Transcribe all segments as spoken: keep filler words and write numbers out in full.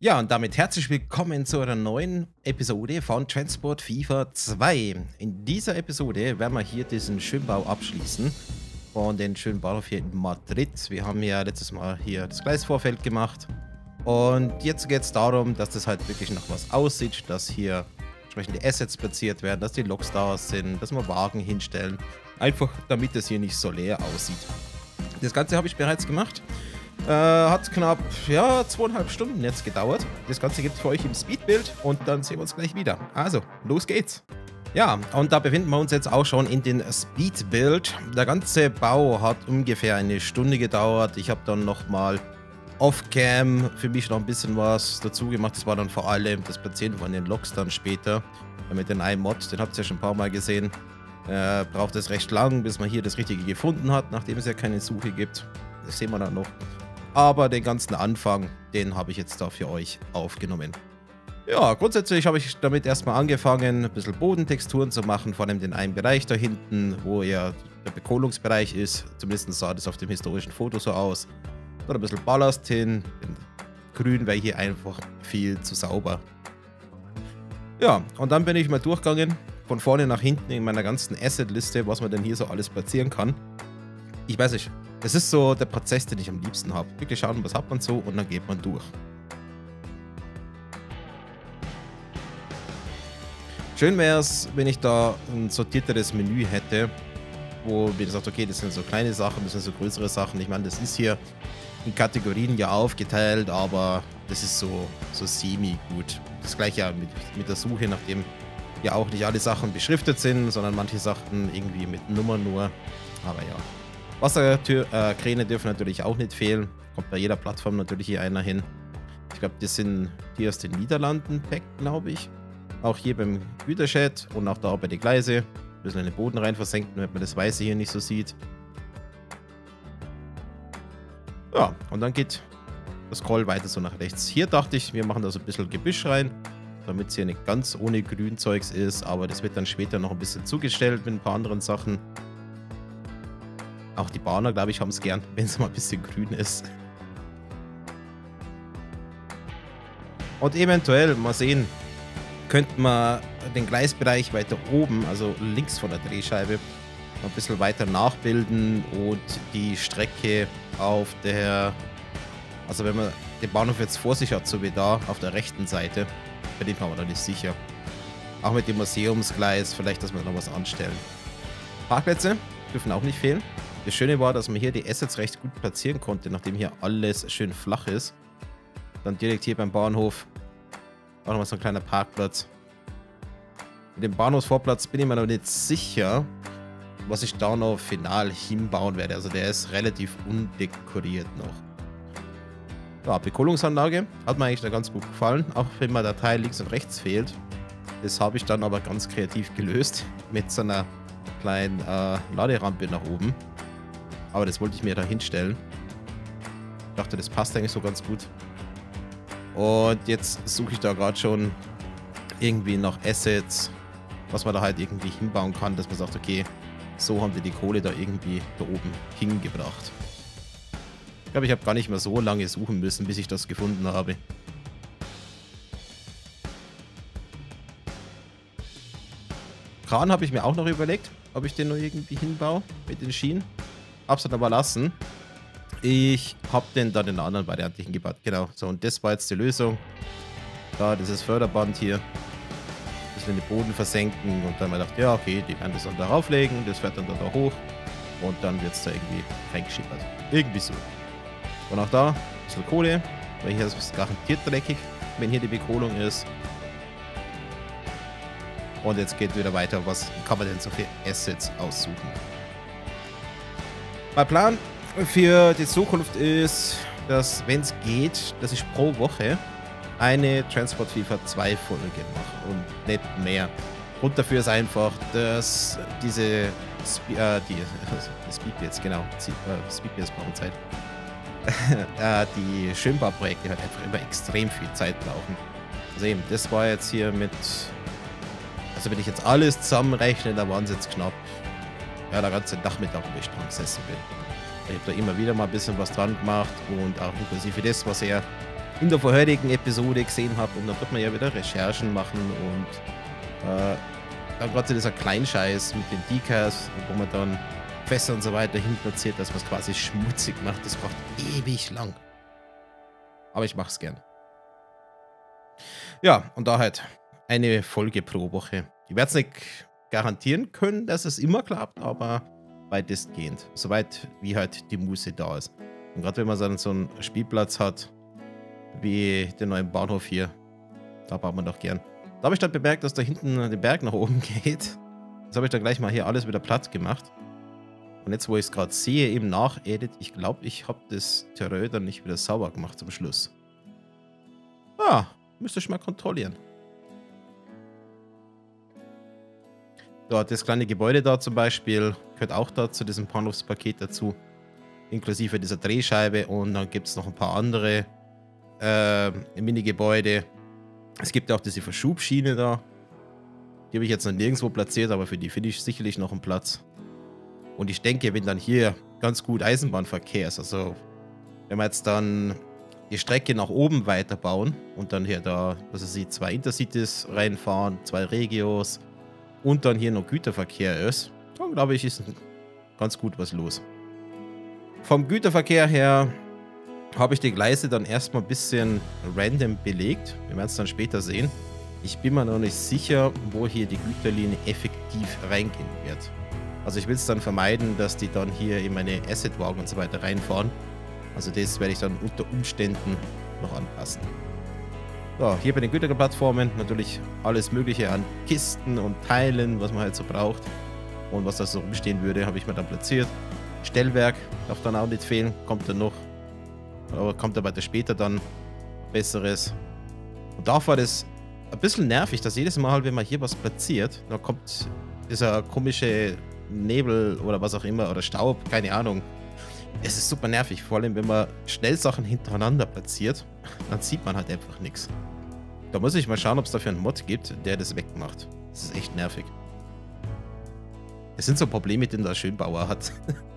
Ja, und damit herzlich willkommen zu einer neuen Episode von Transport FIFA zwei. In dieser Episode werden wir hier diesen Schwimmbau abschließen von den schönen Bahnhof hier in Madrid. Wir haben ja letztes Mal hier das Gleisvorfeld gemacht und jetzt geht es darum, dass das halt wirklich nach was aussieht, dass hier entsprechende Assets platziert werden, dass die Loks da sind, dass wir Wagen hinstellen, einfach damit es hier nicht so leer aussieht. Das Ganze habe ich bereits gemacht. Äh, hat knapp, ja, zweieinhalb Stunden jetzt gedauert. Das Ganze gibt es für euch im Speedbild und dann sehen wir uns gleich wieder. Also, los geht's. Ja, und da befinden wir uns jetzt auch schon in den Speedbild. Der ganze Bau hat ungefähr eine Stunde gedauert. Ich habe dann nochmal off-cam für mich noch ein bisschen was dazu gemacht. Das war dann vor allem das Platzieren von den Loks dann später. Mit den iMod, den habt ihr ja schon ein paar Mal gesehen. Äh, braucht es recht lang, bis man hier das Richtige gefunden hat, nachdem es ja keine Suche gibt. Das sehen wir dann noch. Aber den ganzen Anfang, den habe ich jetzt da für euch aufgenommen. Ja, grundsätzlich habe ich damit erstmal angefangen, ein bisschen Bodentexturen zu machen, vor allem den einen Bereich da hinten, wo ja der Bekohlungsbereich ist. Zumindest sah das auf dem historischen Foto so aus. Da ein bisschen Ballast hin. Grün wäre hier einfach viel zu sauber. Ja, und dann bin ich mal durchgegangen, von vorne nach hinten in meiner ganzen Asset-Liste, was man denn hier so alles platzieren kann. Ich weiß nicht. Das ist so der Prozess, den ich am liebsten habe. Wirklich schauen, was hat man so und dann geht man durch. Schön wäre es, wenn ich da ein sortierteres Menü hätte, wo mir sagt, okay, das sind so kleine Sachen, das sind so größere Sachen. Ich meine, das ist hier in Kategorien ja aufgeteilt, aber das ist so, so semi-gut. Das gleiche ja mit, mit der Suche, nachdem ja auch nicht alle Sachen beschriftet sind, sondern manche Sachen irgendwie mit Nummern nur. Aber ja. Wasserkräne dürfen natürlich auch nicht fehlen. Kommt bei jeder Plattform natürlich hier einer hin. Ich glaube, die sind hier aus den Niederlanden, Pack, glaube ich. Auch hier beim Gütershed und auch da bei den Gleise. Ein bisschen in den Boden rein versenken, damit man das Weiße hier nicht so sieht. Ja, und dann geht das Scroll weiter so nach rechts. Hier dachte ich, wir machen da so ein bisschen Gebüsch rein, damit es hier nicht ganz ohne Grünzeugs ist. Aber das wird dann später noch ein bisschen zugestellt mit ein paar anderen Sachen. Auch die Bahner, glaube ich, haben es gern, wenn es mal ein bisschen grün ist. Und eventuell, mal sehen, könnte man den Gleisbereich weiter oben, also links von der Drehscheibe, noch ein bisschen weiter nachbilden und die Strecke auf der, also wenn man den Bahnhof jetzt vor sich hat, so wie da, auf der rechten Seite, bei dem kann man da nicht sicher. Auch mit dem Museumsgleis, vielleicht, dass wir noch was anstellen. Parkplätze dürfen auch nicht fehlen. Das Schöne war, dass man hier die Assets recht gut platzieren konnte, nachdem hier alles schön flach ist. Dann direkt hier beim Bahnhof auch nochmal so ein kleiner Parkplatz. Mit dem Bahnhofsvorplatz bin ich mir noch nicht sicher, was ich da noch final hinbauen werde. Also der ist relativ undekoriert noch. Ja, Bekohlungsanlage hat mir eigentlich da ganz gut gefallen, auch wenn mir der Teil links und rechts fehlt. Das habe ich dann aber ganz kreativ gelöst mit so einer kleinen äh, Laderampe nach oben. Aber das wollte ich mir da hinstellen. Ich dachte, das passt eigentlich so ganz gut. Und jetzt suche ich da gerade schon irgendwie nach Assets, was man da halt irgendwie hinbauen kann, dass man sagt, okay, so haben wir die Kohle da irgendwie da oben hingebracht. Ich glaube, ich habe gar nicht mehr so lange suchen müssen, bis ich das gefunden habe. Kran habe ich mir auch noch überlegt, ob ich den noch irgendwie hinbaue mit den Schienen. Hab's dann aber lassen. Ich habe den dann in einer anderen Variante hingebaut. Genau. So, und das war jetzt die Lösung. Da, dieses Förderband hier. Ein bisschen den Boden versenken und dann mal gedacht, ja, okay, die werden das dann darauf legen. Das fährt dann da hoch. Und dann wird es da irgendwie reingeschippert. Irgendwie so. Und auch da ein bisschen Kohle. Weil hier ist es garantiert dreckig, wenn hier die Bekohlung ist. Und jetzt geht wieder weiter. Was kann man denn so für Assets aussuchen? Mein Plan für die Zukunft ist, dass, wenn es geht, dass ich pro Woche eine Transport FIFA zwei Folge mache und nicht mehr. Grund dafür ist einfach, dass diese Spe äh, die, äh, Speedbits, genau, äh, Speedbits brauchen Zeit. äh, die Schwimmbauprojekte halt einfach immer extrem viel Zeit brauchen. Also eben, das war jetzt hier mit, also wenn ich jetzt alles zusammenrechne, da waren es jetzt knapp, ja, der ganze Nachmittag, wo ich dran gesessen bin. Ich habe da immer wieder mal ein bisschen was dran gemacht und auch inklusive das, was er in der vorherigen Episode gesehen habt. Und dann wird man ja wieder Recherchen machen und äh, dann gerade so dieser Kleinscheiß mit den Decals, wo man dann Fässer und so weiter hin platziert, dass man es quasi schmutzig macht. Das braucht ewig lang. Aber ich mache es gern. Ja, und da halt eine Folge pro Woche. Ich werde es nicht garantieren können, dass es immer klappt, aber weitestgehend. Soweit wie halt die Muße da ist. Und gerade wenn man dann so einen Spielplatz hat, wie den neuen Bahnhof hier, da baut man doch gern. Da habe ich dann bemerkt, dass da hinten der Berg nach oben geht. Das habe ich dann gleich mal hier alles wieder platt gemacht. Und jetzt, wo ich es gerade sehe, eben nach-edit, ich glaube, ich habe das Terrain dann nicht wieder sauber gemacht zum Schluss. Ah, müsste ich mal kontrollieren. Ja, das kleine Gebäude da zum Beispiel gehört auch da zu diesem Bahnhofspaket dazu. Inklusive dieser Drehscheibe. Und dann gibt es noch ein paar andere äh, Mini-Gebäude. Es gibt auch diese Verschubschiene da. Die habe ich jetzt noch nirgendwo platziert, aber für die finde ich sicherlich noch einen Platz. Und ich denke, wenn dann hier ganz gut Eisenbahnverkehr ist, also wenn wir jetzt dann die Strecke nach oben weiterbauen und dann hier da, was weiß ich, zwei Intercities reinfahren, zwei Regios und dann hier noch Güterverkehr ist, dann glaube ich, ist ganz gut was los. Vom Güterverkehr her habe ich die Gleise dann erstmal ein bisschen random belegt. Wir werden es dann später sehen. Ich bin mir noch nicht sicher, wo hier die Güterlinie effektiv reingehen wird. Also ich will es dann vermeiden, dass die dann hier in meine Assetwagen und so weiter reinfahren. Also das werde ich dann unter Umständen noch anpassen. So, hier bei den Güterplattformen natürlich alles mögliche an Kisten und Teilen, was man halt so braucht. Und was da so rumstehen würde, habe ich mir dann platziert. Stellwerk darf dann auch nicht fehlen, kommt dann noch. Aber kommt aber später dann Besseres. Und da war das ein bisschen nervig, dass jedes Mal, wenn man hier was platziert, da kommt dieser komische Nebel oder was auch immer oder Staub, keine Ahnung. Es ist super nervig, vor allem wenn man schnell Sachen hintereinander platziert, dann sieht man halt einfach nichts. Da muss ich mal schauen, ob es dafür einen Mod gibt, der das wegmacht. Das ist echt nervig. Das sind so Probleme, die der Schönbauer hat.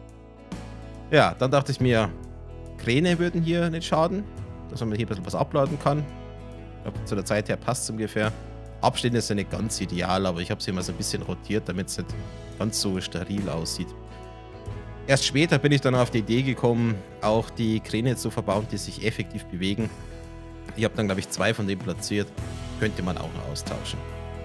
Ja, dann dachte ich mir, Kräne würden hier nicht schaden, dass man hier ein bisschen was abladen kann. Ich glaube, zu der Zeit her passt es ungefähr. Abstände ist ja nicht ganz ideal, aber ich habe sie immer so ein bisschen rotiert, damit es nicht ganz so steril aussieht. Erst später bin ich dann auf die Idee gekommen, auch die Kräne zu verbauen, die sich effektiv bewegen. Ich habe dann, glaube ich, zwei von denen platziert. Könnte man auch noch austauschen.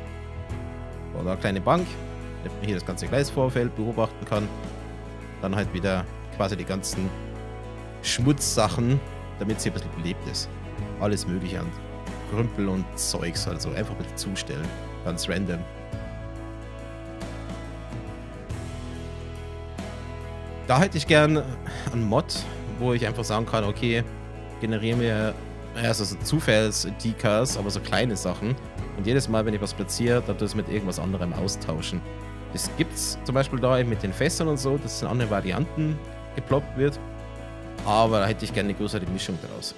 So, da eine kleine Bank, damit man hier das ganze Gleisvorfeld beobachten kann. Dann halt wieder quasi die ganzen Schmutzsachen, damit sie ein bisschen belebt ist. Alles mögliche an Krümpel und Zeugs, also einfach ein bisschen zustellen. Ganz random. Da hätte ich gern einen Mod, wo ich einfach sagen kann, okay, generiere mir erst also Zufalls-Decals, aber so kleine Sachen. Und jedes Mal, wenn ich was platziere, dann das mit irgendwas anderem austauschen. Das gibt's zum Beispiel da eben mit den Fässern und so, dass es in andere Varianten geploppt wird. Aber da hätte ich gerne eine größere Mischung daraus.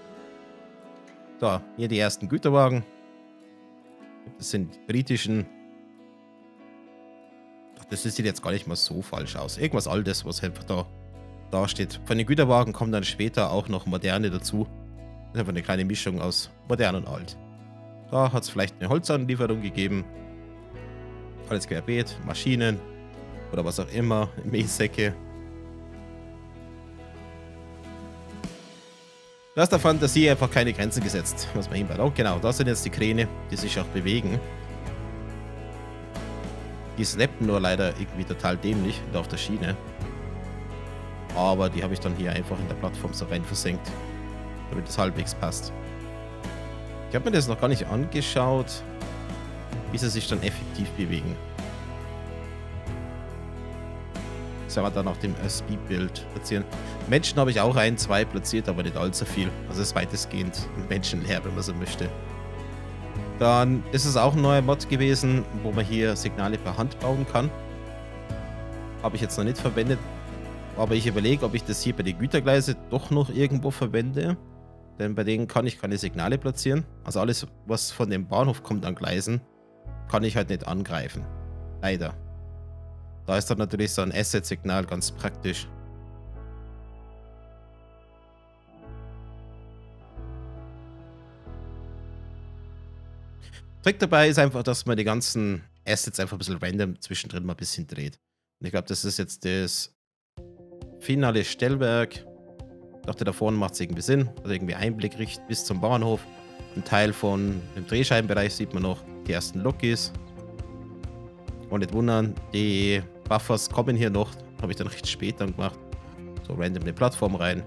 So, hier die ersten Güterwagen. Das sind die britischen. Das sieht jetzt gar nicht mal so falsch aus. Irgendwas Altes, was einfach da, da steht. Von den Güterwagen kommen dann später auch noch moderne dazu. Das ist einfach eine kleine Mischung aus modern und alt. Da hat es vielleicht eine Holzanlieferung gegeben. Alles querbeet, Maschinen oder was auch immer, Mähsäcke. Da ist der Fantasie einfach keine Grenzen gesetzt, was man hinbaut. Oh, genau, da sind jetzt die Kräne, die sich auch bewegen. Die snappen nur leider irgendwie total dämlich da auf der Schiene. Aber die habe ich dann hier einfach in der Plattform so rein versenkt, damit es halbwegs passt. Ich habe mir das noch gar nicht angeschaut, wie sie sich dann effektiv bewegen. Soll man dann auf dem Speedbild platzieren. Menschen habe ich auch ein, zwei platziert, aber nicht allzu viel. Also ist weitestgehend menschenleer, wenn man so möchte. Dann ist es auch ein neuer Mod gewesen, wo man hier Signale per Hand bauen kann. Habe ich jetzt noch nicht verwendet. Aber ich überlege, ob ich das hier bei den Gütergleise doch noch irgendwo verwende. Denn bei denen kann ich keine Signale platzieren. Also alles, was von dem Bahnhof kommt an Gleisen, kann ich halt nicht angreifen. Leider. Da ist dann natürlich so ein Asset-Signal ganz praktisch. Trick dabei ist einfach, dass man die ganzen Assets einfach ein bisschen random zwischendrin mal ein bisschen dreht. Und ich glaube, das ist jetzt das finale Stellwerk. Ich dachte, da vorne macht es irgendwie Sinn. Also irgendwie Einblick richtet bis zum Bahnhof. Ein Teil von dem Drehscheibenbereich sieht man noch die ersten Lokis. Und nicht wundern, die Buffers kommen hier noch. Habe ich dann recht spät dann gemacht. So random eine Plattform rein.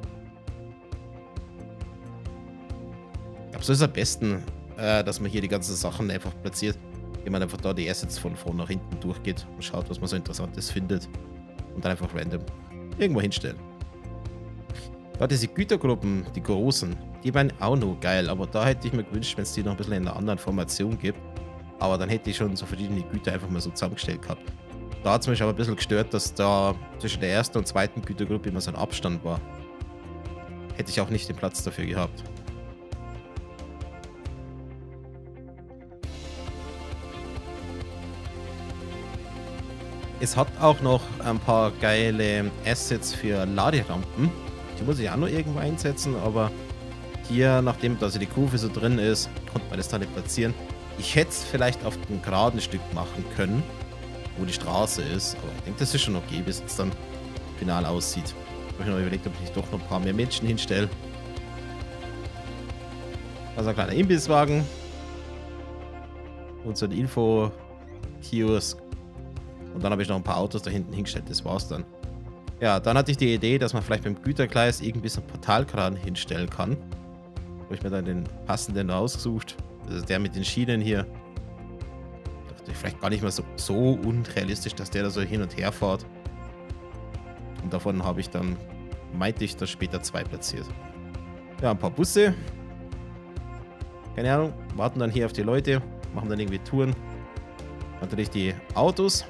Ich glaube, so ist es am besten, äh, dass man hier die ganzen Sachen einfach platziert. Indem man einfach da die Assets von vorne nach hinten durchgeht und schaut, was man so Interessantes findet. Und dann einfach random irgendwo hinstellen. Da diese Gütergruppen, die großen, die wären auch noch geil. Aber da hätte ich mir gewünscht, wenn es die noch ein bisschen in einer anderen Formation gibt. Aber dann hätte ich schon so verschiedene Güter einfach mal so zusammengestellt gehabt. Da hat es mich aber ein bisschen gestört, dass da zwischen der ersten und zweiten Gütergruppe immer so ein Abstand war. Hätte ich auch nicht den Platz dafür gehabt. Es hat auch noch ein paar geile Assets für Laderampen. Die muss ich auch noch irgendwo einsetzen, aber hier, nachdem da also die Kurve so drin ist, konnte man das da nicht platzieren. Ich hätte es vielleicht auf einem geraden Stück machen können, wo die Straße ist, aber ich denke, das ist schon okay, bis es dann final aussieht. Ich habe mir noch überlegt, ob ich doch noch ein paar mehr Menschen hinstelle. Also ein kleiner Imbisswagen. Und so ein Info-Kiosk. Und dann habe ich noch ein paar Autos da hinten hingestellt, das war's dann. Ja, dann hatte ich die Idee, dass man vielleicht beim Gütergleis irgendwie so einen Portalkran hinstellen kann. Habe ich mir dann den passenden ausgesucht. Das ist der mit den Schienen hier. Dachte ich vielleicht gar nicht mehr so, so unrealistisch, dass der da so hin und her fährt. Und davon habe ich dann, meinte ich, da später zwei platziert. Ja, ein paar Busse. Keine Ahnung, warten dann hier auf die Leute, machen dann irgendwie Touren. Natürlich die Autos.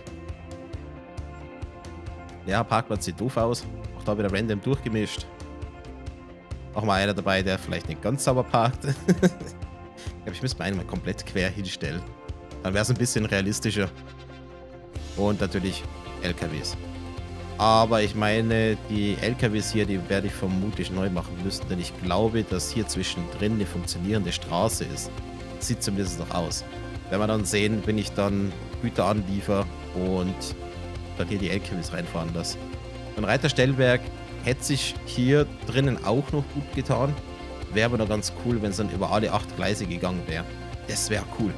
Ja, Parkplatz sieht doof aus. Auch da wieder random durchgemischt. Auch mal einer dabei, der vielleicht nicht ganz sauber parkt. Ich glaube, ich müsste mir einen mal komplett quer hinstellen. Dann wäre es ein bisschen realistischer. Und natürlich L K Ws. Aber ich meine, die L K Ws hier, die werde ich vermutlich neu machen müssen. Denn ich glaube, dass hier zwischendrin eine funktionierende Straße ist. Sieht zumindest noch aus. Werden wir dann sehen, wenn ich dann Güter anliefer und dann hier die L K Ws reinfahren lasse. Ein Reiterstellwerk hätte sich hier drinnen auch noch gut getan. Wäre aber noch ganz cool, wenn es dann über alle acht Gleise gegangen wäre. Das wäre cool.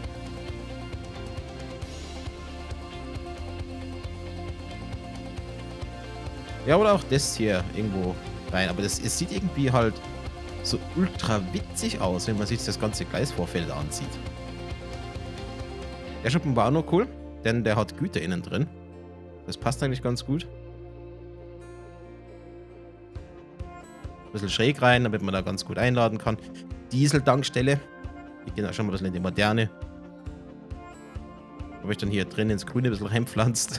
Ja, oder auch das hier irgendwo rein. Aber das, es sieht irgendwie halt so ultra witzig aus, wenn man sich das ganze Gleisvorfeld ansieht. Der Schuppen war auch noch cool, denn der hat Güter innen drin. Das passt eigentlich ganz gut. Ein bisschen schräg rein, damit man da ganz gut einladen kann. Diesel-Tankstelle. Ich gehe auch schon mal das in die moderne. Habe ich dann hier drin ins Grüne ein bisschen reinpflanzt.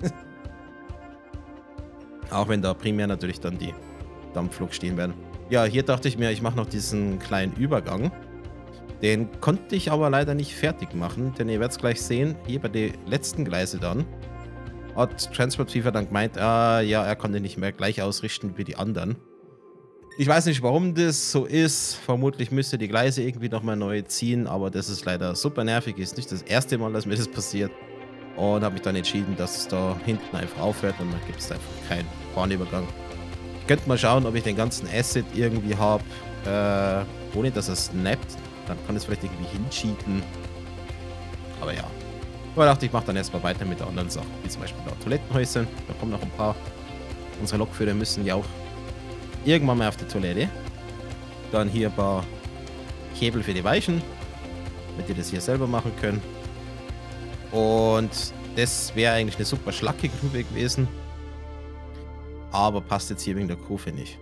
Auch wenn da primär natürlich dann die Dampflok stehen werden. Ja, hier dachte ich mir, ich mache noch diesen kleinen Übergang. Den konnte ich aber leider nicht fertig machen, denn ihr werdet es gleich sehen, hier bei den letzten Gleise dann, hat Transport FIFA dann gemeint, ah, ja, er kann den nicht mehr gleich ausrichten wie die anderen. Ich weiß nicht, warum das so ist. Vermutlich müsste die Gleise irgendwie nochmal neu ziehen, aber das ist leider super nervig. Ist nicht das erste Mal, dass mir das passiert. Und habe mich dann entschieden, dass es da hinten einfach aufhört und dann gibt es einfach keinen Bahnübergang. Ich könnte mal schauen, ob ich den ganzen Asset irgendwie habe, äh, ohne dass er snappt. Dann kann es vielleicht irgendwie hincheaten. Aber ja. Aber ich dachte, ich mache dann erstmal weiter mit den anderen Sachen, wie zum Beispiel da Toilettenhäuschen. Da kommen noch ein paar. Unsere Lokführer müssen ja auch irgendwann mal auf die Toilette. Dann hier ein paar Hebel für die Weichen, damit die das hier selber machen können. Und das wäre eigentlich eine super schlacke Grube gewesen. Aber passt jetzt hier wegen der Kurve nicht.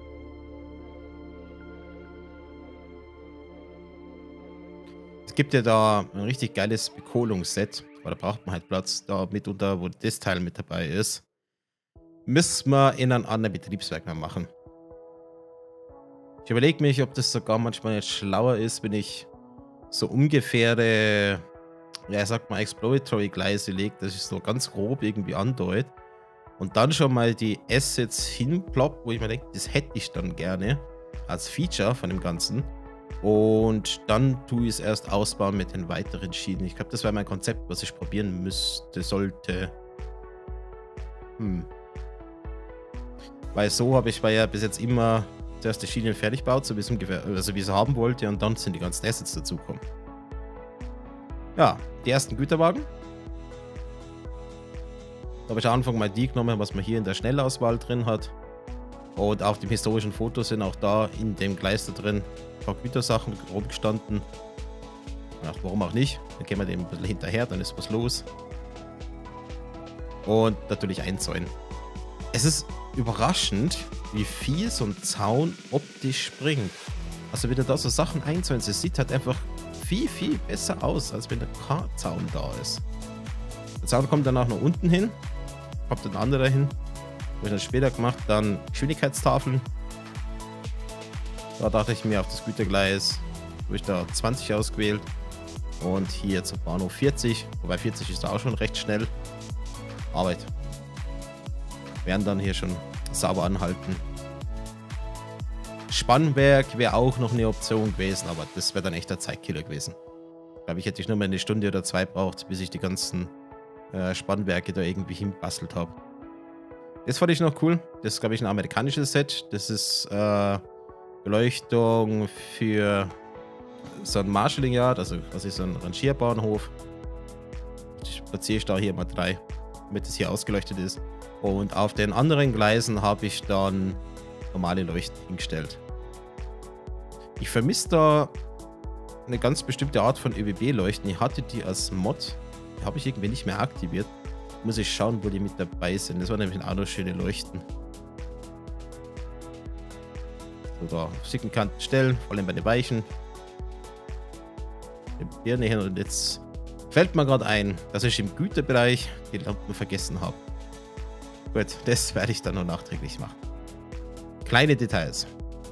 Es gibt ja da ein richtig geiles Bekohlungsset. Aber da braucht man halt Platz. Da mitunter, wo das Teil mit dabei ist. Müssen wir in einem anderen Betriebswerk mal machen. Ich überlege mich, ob das sogar manchmal jetzt schlauer ist, wenn ich so ungefähre, ja, sagt mal, Exploratory-Gleise lege, dass ich so ganz grob irgendwie andeute. Und dann schon mal die Assets hinplopp, wo ich mir denke, das hätte ich dann gerne als Feature von dem Ganzen. Und dann tue ich es erst ausbauen mit den weiteren Schienen. Ich glaube, das wäre mein Konzept, was ich probieren müsste, sollte. Hm. Weil so habe ich bei ja bis jetzt immer zuerst die Schienen fertig gebaut, so wie es ungefähr, also wie ich es haben wollte, und dann sind die ganzen Assets dazukommen. Ja, die ersten Güterwagen. Da habe ich am Anfang mal die genommen, was man hier in der Schnellauswahl drin hat. Und auf dem historischen Foto sind auch da in dem Gleis da drin ein paar Gütersachen rumgestanden. Ach, warum auch nicht? Dann gehen wir dem ein bisschen hinterher, dann ist was los. Und natürlich einzäunen. Es ist überraschend, wie viel so ein Zaun optisch springt. Also wenn du da so Sachen einzäunst, es sieht halt einfach viel, viel besser aus, als wenn der K-Zaun da ist. Der Zaun kommt danach nach unten hin, kommt ein anderer hin. Habe ich dann später gemacht, dann Geschwindigkeitstafeln. Da dachte ich mir auf das Gütergleis, habe ich da zwanzig ausgewählt. Und hier zum Bahnhof vierzig, wobei vierzig ist da auch schon recht schnell. Arbeit. Werden dann hier schon sauber anhalten. Spannwerk wäre auch noch eine Option gewesen, aber das wäre dann echt der Zeitkiller gewesen. Ich glaube, ich hätte ich nur mal eine Stunde oder zwei braucht, bis ich die ganzen äh, Spannwerke da irgendwie hinbastelt habe. Das fand ich noch cool. Das ist, glaube ich, ein amerikanisches Set. Das ist äh, Beleuchtung für so ein Marshalling Yard, also das ist so ein Rangierbahnhof. Ich platziere ich da hier mal drei, damit es hier ausgeleuchtet ist. Und auf den anderen Gleisen habe ich dann normale Leuchten hingestellt. Ich vermisse da eine ganz bestimmte Art von Ö W B-Leuchten. Ich hatte die als Mod, die habe ich irgendwie nicht mehr aktiviert. Muss ich schauen, wo die mit dabei sind. Das waren nämlich auch noch schöne Leuchten. So, da auf Sickenkanten stellen, vor allem bei den Weichen. Die Birne hin, und jetzt fällt mir gerade ein, dass ich im Güterbereich die Lampen vergessen habe. Gut, das werde ich dann noch nachträglich machen. Kleine Details.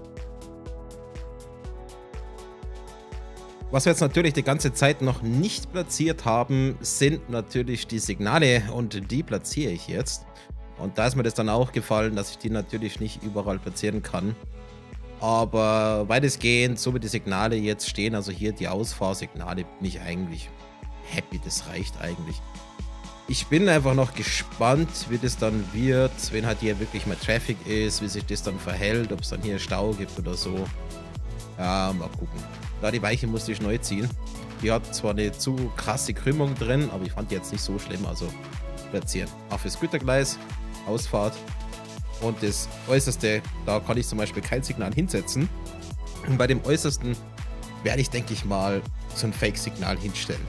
Was wir jetzt natürlich die ganze Zeit noch nicht platziert haben, sind natürlich die Signale, und die platziere ich jetzt. Und da ist mir das dann auch gefallen, dass ich die natürlich nicht überall platzieren kann. Aber weitestgehend, so wie die Signale jetzt stehen, also hier die Ausfahrsignale, bin ich eigentlich happy, das reicht eigentlich. Ich bin einfach noch gespannt, wie das dann wird, wenn halt hier wirklich mal Traffic ist, wie sich das dann verhält, ob es dann hier Stau gibt oder so. Ja, mal gucken. Da die Weiche musste ich neu ziehen. Die hat zwar eine zu krasse Krümmung drin, aber ich fand die jetzt nicht so schlimm, also platzieren. Auch fürs Gütergleis, Ausfahrt. Und das Äußerste, da kann ich zum Beispiel kein Signal hinsetzen. Und bei dem Äußersten werde ich, denke ich mal, so ein Fake-Signal hinstellen.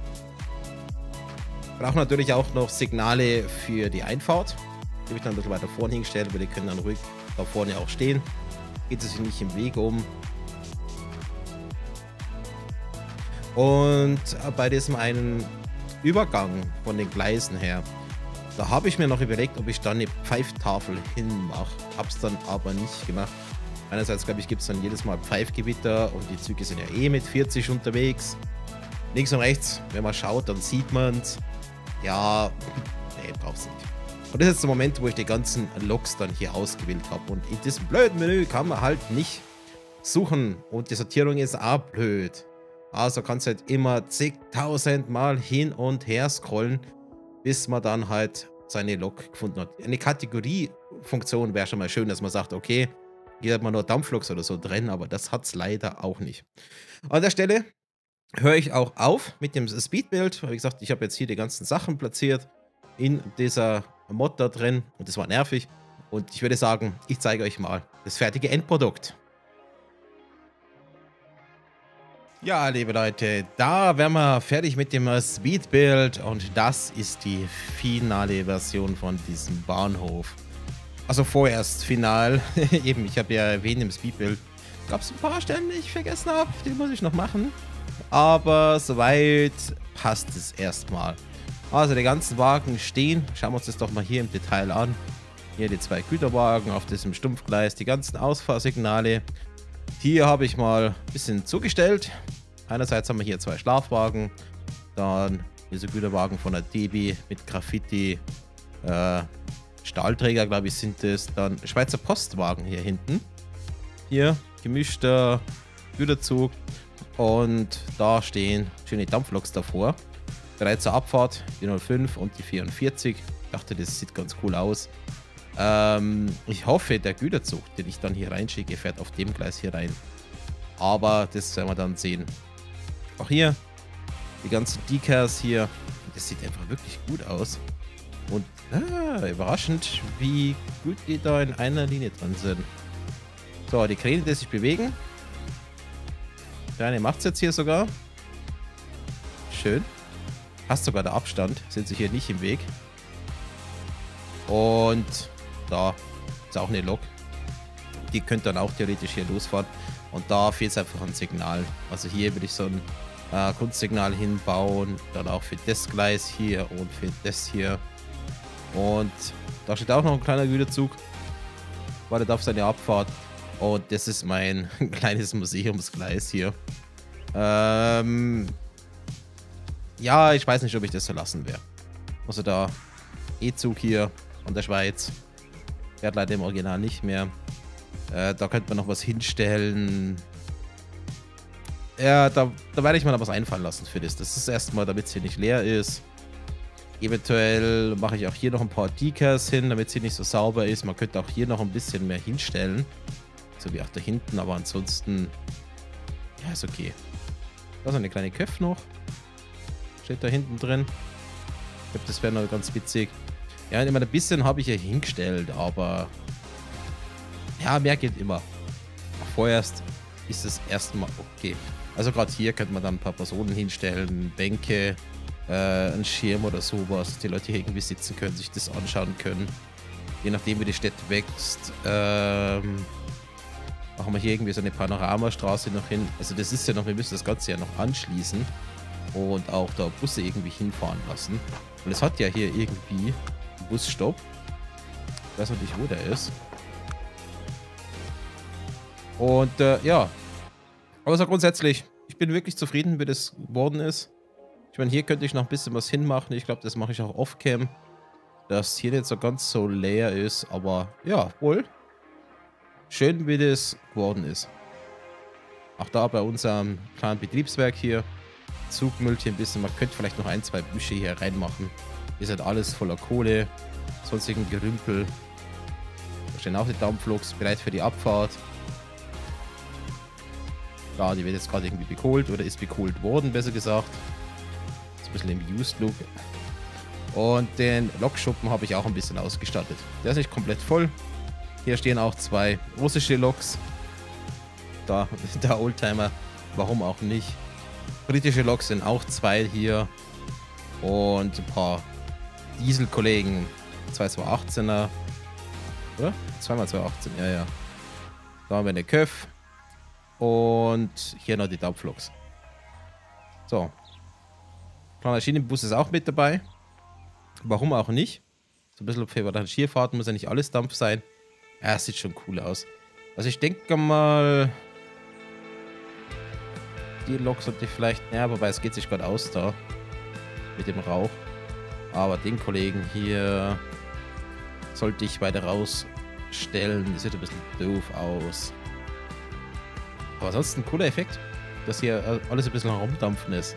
Ich brauche natürlich auch noch Signale für die Einfahrt. Die habe ich dann ein bisschen weiter vorne hingestellt, weil die können dann ruhig da vorne auch stehen. Geht es sich nicht im Weg um. Und bei diesem einen Übergang von den Gleisen her, da habe ich mir noch überlegt, ob ich da eine Pfeiftafel hinmache. Hab's dann aber nicht gemacht. Einerseits, glaube ich, gibt es dann jedes Mal Pfeifgewitter und die Züge sind ja eh mit vierzig unterwegs. Links und rechts, wenn man schaut, dann sieht man es. Ja, nee, brauch's nicht. Und das ist jetzt der Moment, wo ich die ganzen Loks dann hier ausgewählt habe. Und in diesem blöden Menü kann man halt nicht suchen. Und die Sortierung ist auch blöd. Also kannst du halt immer zigtausend Mal hin und her scrollen, bis man dann halt seine Lok gefunden hat. Eine Kategoriefunktion wäre schon mal schön, dass man sagt, okay, hier hat man nur Dampfloks oder so drin, aber das hat es leider auch nicht. An der Stelle höre ich auch auf mit dem Speedbuild. Wie gesagt, ich habe jetzt hier die ganzen Sachen platziert in dieser Mod da drin und das war nervig. Und ich würde sagen, ich zeige euch mal das fertige Endprodukt. Ja, liebe Leute, da wären wir fertig mit dem Speedbuild und das ist die finale Version von diesem Bahnhof. Also vorerst final. Eben, ich habe ja erwähnt im Speedbuild, gab es ein paar Stellen, die ich vergessen habe, die muss ich noch machen. Aber soweit passt es erstmal. Also die ganzen Wagen stehen. Schauen wir uns das doch mal hier im Detail an. Hier die zwei Güterwagen auf diesem Stumpfgleis, die ganzen Ausfahrsignale. Hier habe ich mal ein bisschen zugestellt. Einerseits haben wir hier zwei Schlafwagen, dann diese Güterwagen von der D B mit Graffiti, äh, Stahlträger, glaube ich, sind es. Dann Schweizer Postwagen hier hinten. Hier gemischter Güterzug. Und da stehen schöne Dampfloks davor. Bereit zur Abfahrt, die null fünf und die vierundvierzig. Ich dachte, das sieht ganz cool aus. Ähm, ich hoffe, der Güterzug, den ich dann hier reinschicke, fährt auf dem Gleis hier rein. Aber das werden wir dann sehen. Auch hier, die ganzen Decals hier. Das sieht einfach wirklich gut aus. Und ah, überraschend, wie gut die da in einer Linie drin sind. So, die Kräne, die sich bewegen. Der eine macht es jetzt hier sogar. Schön. Passt sogar der Abstand. Sind sich hier nicht im Weg. Und da ist auch eine Lok. Die könnte dann auch theoretisch hier losfahren. Und da fehlt es einfach ein Signal. Also hier würde ich so ein äh, Kunstsignal hinbauen. Dann auch für das Gleis hier und für das hier. Und da steht auch noch ein kleiner Güterzug. Wartet auf seine Abfahrt. Und das ist mein kleines Museumsgleis hier. Ähm ja, ich weiß nicht, ob ich das so lassen werde. Also da E-Zug hier von der Schweiz. Fährt leider im Original nicht mehr. Äh, da könnte man noch was hinstellen. Ja, da, da werde ich mir noch was einfallen lassen für das. Das ist erstmal, damit es hier nicht leer ist. Eventuell mache ich auch hier noch ein paar Decals hin, damit es hier nicht so sauber ist. Man könnte auch hier noch ein bisschen mehr hinstellen. So wie auch da hinten, aber ansonsten... Ja, ist okay. Da ist eine kleine Köpf noch. Steht da hinten drin. Ich glaube, das wäre noch ganz witzig. Ja, immer ein bisschen habe ich hier hingestellt, aber... Ja, mehr geht immer. Vorerst ist es erstmal okay. Also gerade hier könnte man dann ein paar Personen hinstellen, Bänke, äh, einen Schirm oder sowas, dass die Leute hier irgendwie sitzen können, sich das anschauen können. Je nachdem, wie die Stadt wächst, ähm, machen wir hier irgendwie so eine Panoramastraße noch hin. Also das ist ja noch, wir müssen das Ganze ja noch anschließen und auch da Busse irgendwie hinfahren lassen. Und es hat ja hier irgendwie einen Busstopp. Ich weiß noch nicht, wo der ist. Und äh, ja, aber so grundsätzlich, ich bin wirklich zufrieden, wie das geworden ist. Ich meine, hier könnte ich noch ein bisschen was hinmachen. Ich glaube, das mache ich auch off-cam, dass hier nicht so ganz so leer ist. Aber ja, wohl schön, wie das geworden ist. Auch da bei unserem kleinen Betriebswerk hier, Zugmüllchen ein bisschen. Man könnte vielleicht noch ein, zwei Büsche hier reinmachen. Ist halt alles voller Kohle, sonstigen Gerümpel. Da stehen auch die Dampfloks bereit für die Abfahrt. Ja, die wird jetzt gerade irgendwie bekohlt oder ist bekohlt worden, besser gesagt. Ist ein bisschen im Used-Look. Und den Lokschuppen habe ich auch ein bisschen ausgestattet. Der ist nicht komplett voll. Hier stehen auch zwei russische Loks. Da, der Oldtimer, warum auch nicht. Britische Loks sind auch zwei hier. Und ein paar Dieselkollegen. zwei zweihundertachtzehner. Oder? Zweimal zweihundertachtzehn, ja, ja. Da haben wir eine Köf. Und hier noch die Dampfloks. So. Kleiner Schienenbus ist auch mit dabei. Warum auch nicht? So ein bisschen für Rangierfahrten muss ja nicht alles Dampf sein. Ja, es sieht schon cool aus. Also ich denke mal... Die Lok sollte ich vielleicht... Ja, wobei es geht sich gerade aus da. Mit dem Rauch. Aber den Kollegen hier... Sollte ich weiter rausstellen. Das sieht ein bisschen doof aus. Aber ansonsten ein cooler Effekt, dass hier alles ein bisschen rumdampfen ist.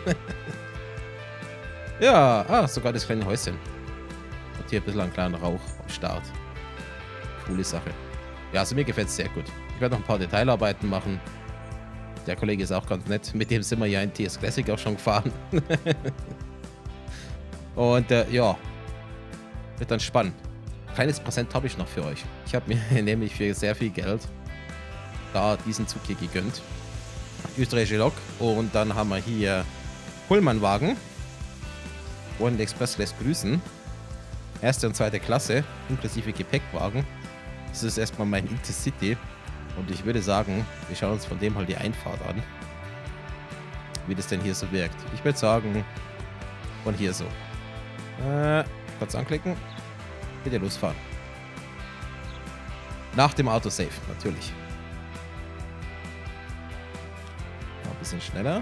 Ja, ah, sogar das kleine Häuschen. Und hier ein bisschen einen kleinen Rauch am Start. Coole Sache. Ja, also mir gefällt es sehr gut. Ich werde noch ein paar Detailarbeiten machen. Der Kollege ist auch ganz nett. Mit dem sind wir ja in T S Classic auch schon gefahren. Und äh, ja, wird dann spannend. Kleines Präsent habe ich noch für euch. Ich habe mir nämlich für sehr viel Geld da diesen Zug hier gegönnt. Österreichische Lok. Und dann haben wir hier Pullmanwagen. Orient Express lässt grüßen. Erste und zweite Klasse, inklusive Gepäckwagen. Das ist erstmal mein Intercity. Und ich würde sagen, wir schauen uns von dem halt die Einfahrt an. Wie das denn hier so wirkt. Ich würde sagen, von hier so. Äh, kurz anklicken. Bitte losfahren. Nach dem Autosave, natürlich. Ein bisschen schneller.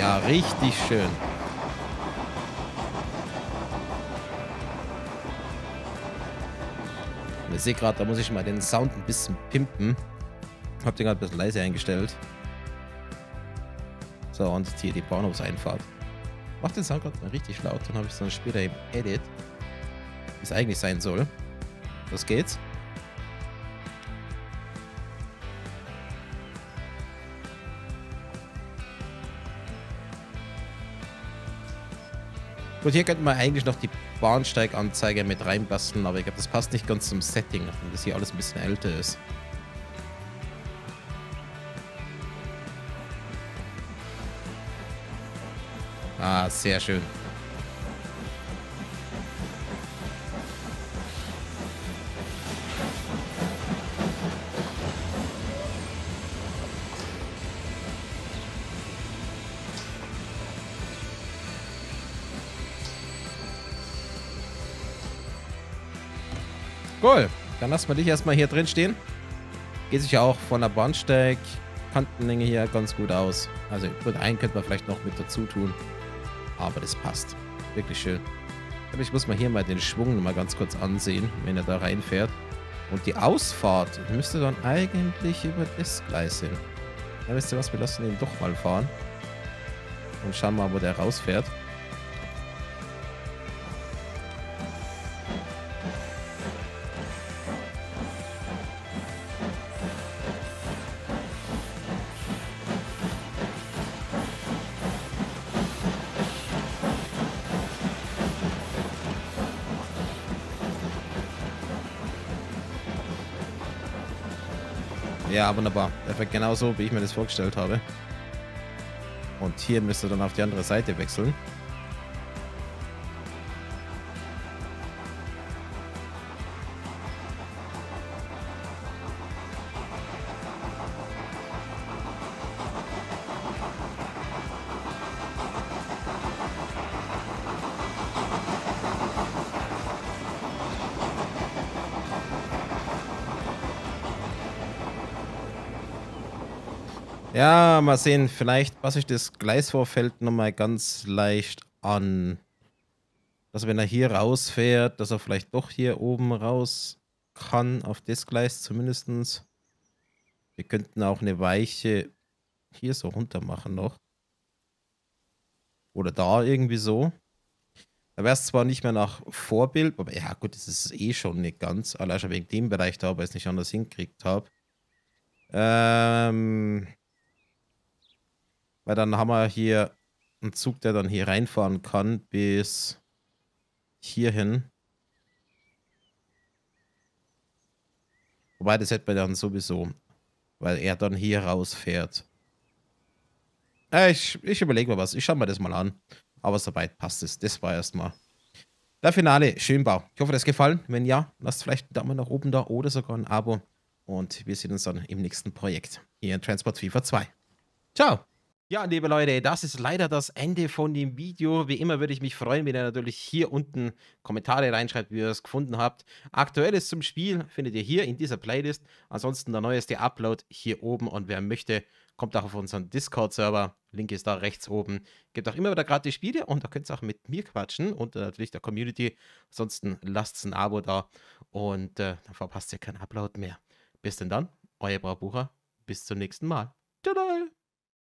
Ja, richtig schön. Und ich sehe gerade, da muss ich mal den Sound ein bisschen pimpen. Hab den gerade ein bisschen leise eingestellt. So, und hier die Bahnhofseinfahrt. Mach den Sound gerade mal richtig laut, dann habe ich es dann später im Edit, wie es eigentlich sein soll. Los geht's. Gut, hier könnte man eigentlich noch die Bahnsteiganzeige mit reinbasteln, aber ich glaube, das passt nicht ganz zum Setting, nachdem das hier alles ein bisschen älter ist. Ah, sehr schön. Cool. Dann lassen wir dich erstmal hier drin stehen. Geht sich ja auch von der Bahnsteig-Kantenlänge hier ganz gut aus. Also einen könnte man vielleicht noch mit dazu tun. Aber das passt. Wirklich schön. Ich muss mal hier mal den Schwung mal ganz kurz ansehen, wenn er da reinfährt. Und die Ausfahrt müsste dann eigentlich über das Gleis hin. Ja, wisst ihr was, wir lassen ihn doch mal fahren. Und schauen mal, wo der rausfährt. Ja, wunderbar. Perfekt, genauso, wie ich mir das vorgestellt habe. Und hier müsst ihr dann auf die andere Seite wechseln. Ja, mal sehen. Vielleicht passe ich das Gleisvorfeld nochmal ganz leicht an. Dass wenn er hier rausfährt, dass er vielleicht doch hier oben raus kann. Auf das Gleis zumindest. Wir könnten auch eine Weiche hier so runter machen noch. Oder da irgendwie so. Da wäre es zwar nicht mehr nach Vorbild, aber ja gut, das ist eh schon nicht ganz. Allein schon wegen dem Bereich da, weil ich es nicht anders hingekriegt habe. Ähm... Weil dann haben wir hier einen Zug, der dann hier reinfahren kann bis hierhin. Wobei, das hätten wir dann sowieso, weil er dann hier rausfährt. Äh, ich ich überlege mal was. Ich schaue mir das mal an. Aber soweit passt es. Das war erstmal der Finale Schönbau. Ich hoffe, das gefallen. Wenn ja, lasst vielleicht einen Daumen nach oben da oder sogar ein Abo. Und wir sehen uns dann im nächsten Projekt hier in Transport FIFA zwei. Ciao! Ja, liebe Leute, das ist leider das Ende von dem Video. Wie immer würde ich mich freuen, wenn ihr natürlich hier unten Kommentare reinschreibt, wie ihr es gefunden habt. Aktuelles zum Spiel findet ihr hier in dieser Playlist. Ansonsten der neueste Upload hier oben. Und wer möchte, kommt auch auf unseren Discord-Server. Link ist da rechts oben. Gibt auch immer wieder gratis Spiele und da könnt ihr auch mit mir quatschen und äh, natürlich der Community. Ansonsten lasst ein Abo da und äh, dann verpasst ihr keinen Upload mehr. Bis denn dann, euer Braubucher. Bis zum nächsten Mal. Tada!